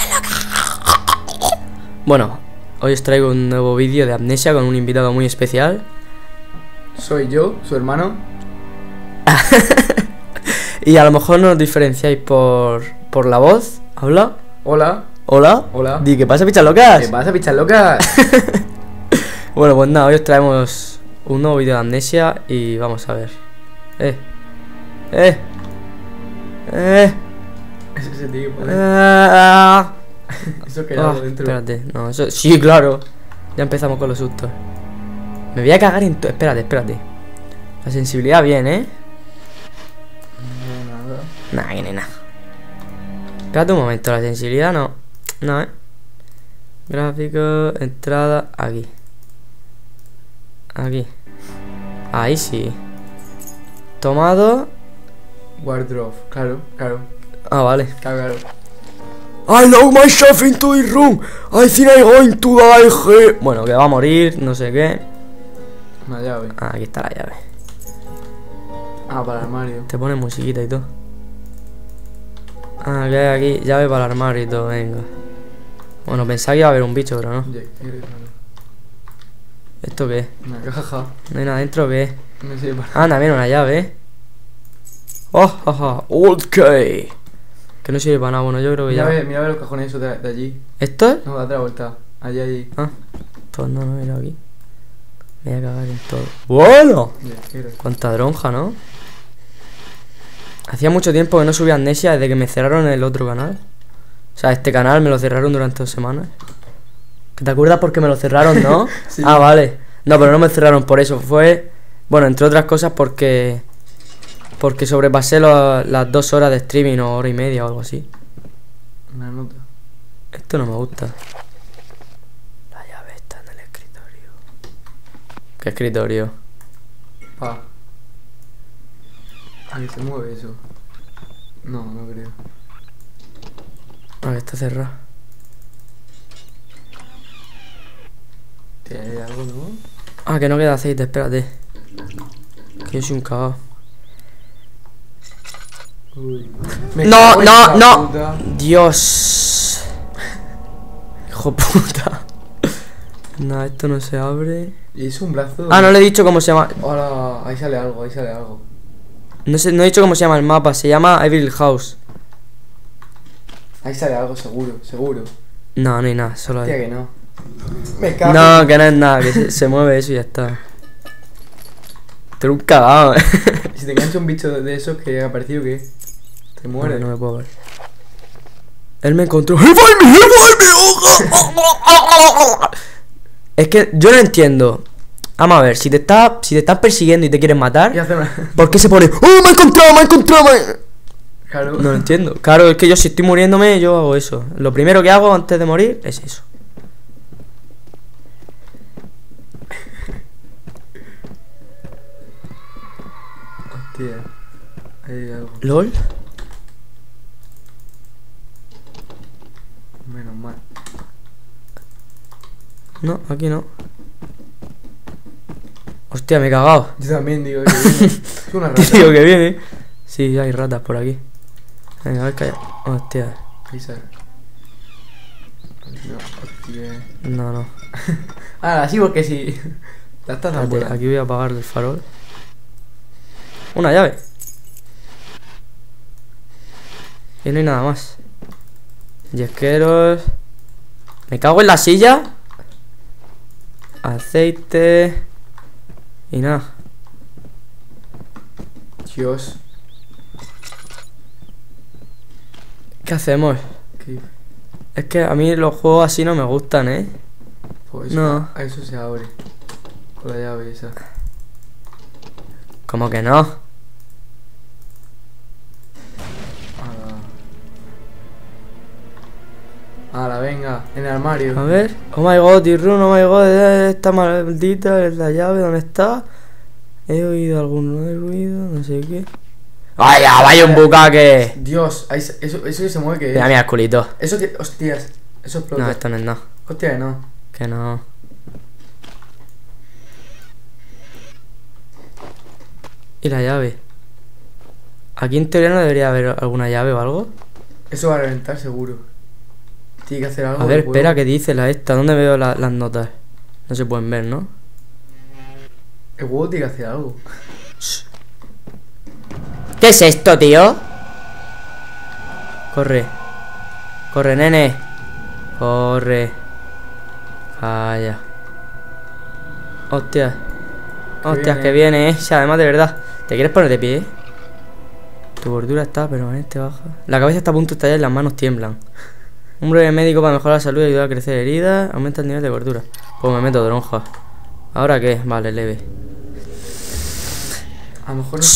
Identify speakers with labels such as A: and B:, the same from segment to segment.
A: Bueno, hoy os traigo un nuevo vídeo de Amnesia con un invitado muy especial.
B: Soy yo, su hermano.
A: Y a lo mejor no os diferenciáis por la voz. ¿Habla?
B: Hola.
A: ¿Hola?
B: Hola.
A: Di, ¿qué pasa, pichas locas?
B: ¿Qué pasa, pichas locas?
A: Bueno, pues nada, hoy os traemos un nuevo vídeo de Amnesia y vamos a ver.
B: Eso se tiene que poner.
A: Ah,
B: Eso que hay algo dentro.
A: espérate, no, eso. Sí, claro. Ya empezamos con los sustos. Me voy a cagar en todo. Espérate. La sensibilidad bien, ¿eh?
B: No, nada.
A: Nah, viene nada. Espérate un momento, la sensibilidad no. No, Gráfico, entrada, aquí. Aquí. Ahí sí. Tomado.
B: Wardrobe. Claro.
A: Ah, vale.
B: Claro.
A: I lock myself into the room. I think I'm going to die here. Bueno, que va a morir, no sé qué.
B: Una llave.
A: Ah, aquí está la llave.
B: Ah, para el armario.
A: Te pone musiquita y todo. Ah, que hay aquí llave para el armario y todo, venga. Bueno, pensaba que iba a haber un bicho, pero no. ¿Esto qué es?
B: Una caja.
A: ¿No hay nada dentro o qué es?
B: No sé para.
A: Ah, también una llave, ¿eh? Oh, jaja, ok. Que no sirve para nada, bueno, yo creo que ya.
B: Mira los cajones esos de allí.
A: ¿Esto es?
B: No, date la vuelta. Allí.
A: Ah, pues no, mira aquí. Me voy a cagar en todo. Bueno. Cuánta dronja, ¿no? Hacía mucho tiempo que no subía Amnesia desde que me cerraron el otro canal. O sea, este canal me lo cerraron durante 2 semanas. ¿Que te acuerdas porque me lo cerraron, no?
B: Sí.
A: Ah, vale. No, pero no me cerraron por eso. Fue, bueno, entre otras cosas porque sobrepasé las 2 horas de streaming o 1 hora y media o algo así.
B: Una nota.
A: Esto no me gusta. La llave está en el escritorio. ¿Qué escritorio?
B: Pa. Ahí se mueve eso. No creo.
A: Ah, que está cerrado.
B: ¿Tiene algo nuevo?
A: Ah, que no queda aceite, espérate. Que yo soy un cagado.
B: Uy.
A: No. Dios. Hijo puta. No, esto no se abre.
B: Y es un brazo.
A: Ah, no le he dicho cómo se llama.
B: Ahora, ahí sale algo.
A: No he dicho cómo se llama el mapa. Se llama Evil House.
B: Ahí sale algo, seguro.
A: No, no hay nada, solo
B: Hostia,
A: hay.
B: que no. Me cago.
A: No, que no es nada, que se mueve eso y ya está. Tú eres un cagado,
B: Si te engancha un bicho de esos que ha aparecido, ¿qué? Te muere.
A: No me puedo ver. Él me encontró. Es que yo no entiendo. Vamos a ver, si te están persiguiendo y te quieren matar,
B: Y hace una.
A: ¿por qué se pone? ¡Oh, me he encontrado!
B: Claro.
A: No lo entiendo. Claro, es que yo si estoy muriéndome, yo hago eso. Lo primero que hago antes de morir es eso.
B: Hostia. Hay algo.
A: ¿LOL?
B: Menos mal.
A: No, aquí no. Hostia, me he cagado.
B: Yo también digo que viene. Es una rata.
A: Digo que viene. Sí, hay ratas por aquí. Venga, a ver, calla. Hostia.
B: Ahí sale. No, hostia.
A: No.
B: Ah, así porque sí. La estás dando.
A: Espérate, aquí voy a apagar el farol. Una llave. Y no hay nada más. Yesqueros. Me cago en la silla. Aceite. Y nada.
B: Dios.
A: ¿Qué hacemos?
B: ¿Qué?
A: Es que a mí los juegos así no me gustan, ¿eh?
B: Pues
A: No.
B: a eso se abre. Con la llave esa.
A: ¿Cómo que no?
B: Ala, venga, en el armario.
A: A ver. Oh my god, Tirrun, oh my god, esta maldita es la llave, ¿dónde está? He oído algún ruido, no sé qué. ¡Vaya, vaya un bucaque!
B: Dios, ahí eso que se mueve, que es.
A: Mira, culito.
B: Eso que. Hostias, eso explota.
A: No, esto no es nada.
B: Hostia, que no.
A: Que no. ¿Y la llave? Aquí en teoría no debería haber alguna llave o algo.
B: Eso va a reventar seguro. Tiene que hacer algo.
A: A ver,
B: el juego.
A: espera, ¿qué dice la esta? ¿Dónde veo las notas? No se pueden ver, ¿no?
B: El juego tiene que hacer algo.
A: ¿Qué es esto, tío? Corre. Corre, nene. Corre. Calla. Hostia. Hostias, que viene, sí, además de verdad. ¿Te quieres poner de pie? Tu gordura está permanente baja. La cabeza está a punto de estallar y las manos tiemblan. Un breve médico para mejorar la salud y ayudar a crecer heridas. Aumenta el nivel de gordura. Pues me meto tronja. ¿Ahora qué? Vale, leve.
B: A lo mejor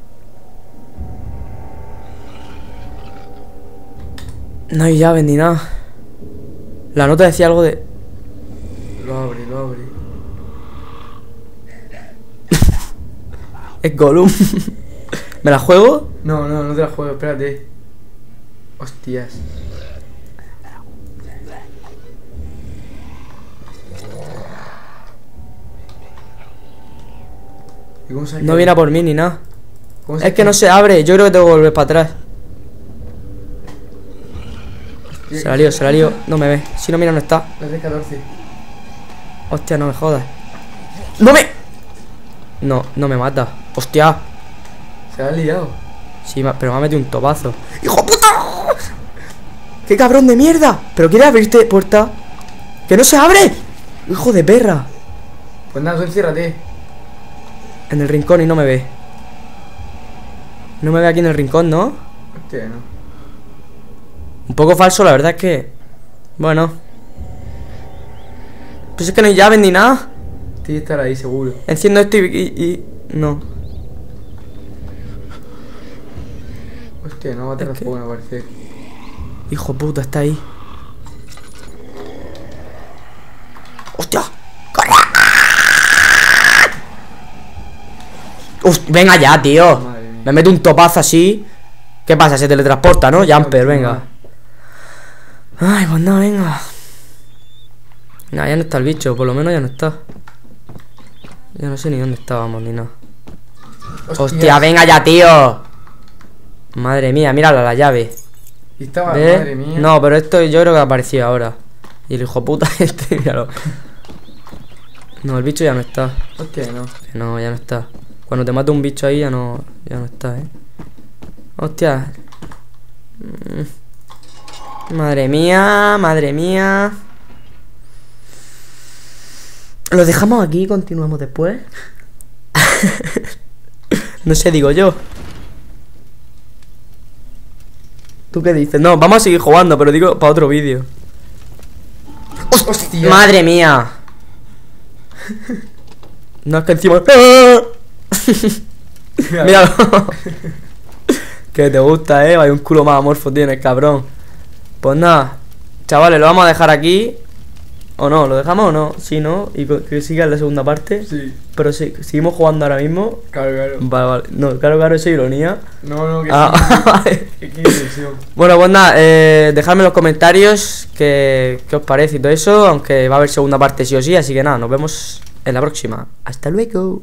A: No hay llaves ni nada. La nota decía algo de...
B: Lo abre, lo abre.
A: Es Gollum. ¿Me la juego?
B: No, no, no te la juego, espérate. Hostias. ¿Y cómo sabes
A: No viene a por mí ni nada.
B: ¿Cómo
A: Es que no se abre. Yo creo que tengo que volver para atrás. Se la lío, se la lío. No me ve. Si no, mira, no está.
B: La de 14.
A: Hostia, no me jodas. ¡No me! No, no me mata. Hostia.
B: Se la ha liado.
A: Sí, pero me ha metido un topazo. ¡Hijo puta! ¡Qué cabrón de mierda! ¿Pero quiere abrirte puerta? ¡Que no se abre! ¡Hijo de perra!
B: Pues nada, tú enciérrate.
A: En el rincón y no me ve. No me ve aquí en el rincón, ¿no?
B: Hostia, no.
A: Un poco falso, la verdad es que... Bueno. Pues es que no hay llaves ni nada.
B: Tiene que estar ahí, seguro.
A: Enciendo esto y... No.
B: Hostia, no va a tener fuego, me parece.
A: Hijo puta, está ahí. ¡Hostia! ¡Corre! Venga ya, tío.
B: Madre mía.
A: Me mete un topazo así. ¿Qué pasa? Se teletransporta, ¿no? Jumper, venga. Ay, pues nada, venga. Nah, ya no está el bicho, por lo menos ya no está. Ya no sé ni dónde estábamos ni nada. Hostia, venga ya, tío. Madre mía, mírala la llave.
B: Y estaba,
A: ¿Ves?
B: madre mía.
A: No, pero esto yo creo que ha aparecido ahora. Y el hijo puta este, míralo. No, el bicho ya no está.
B: Hostia, no.
A: Que no, ya no está. Cuando te mata un bicho ahí ya no está, Hostia. Madre mía, madre mía. ¿Lo dejamos aquí y continuamos después? No sé, digo yo. ¿Tú qué dices? No, vamos a seguir jugando, pero digo para otro vídeo.
B: Hostia.
A: ¡Madre mía! No, es que encima... Míralo. Que te gusta, hay un culo más amorfo tienes, cabrón. Pues nada, chavales, lo vamos a dejar aquí. ¿O no? ¿Lo dejamos o no? Sí, ¿no? Y que siga en la segunda parte.
B: Sí.
A: Pero sí, seguimos jugando ahora mismo.
B: Claro, claro.
A: Vale, vale. No, claro, eso es ironía.
B: No, no, que
A: Ah,
B: sí. Qué ilusión.
A: Bueno, pues nada, dejadme en los comentarios qué os parece y todo eso. Aunque va a haber segunda parte sí o sí. Así que nada, nos vemos en la próxima. Hasta luego.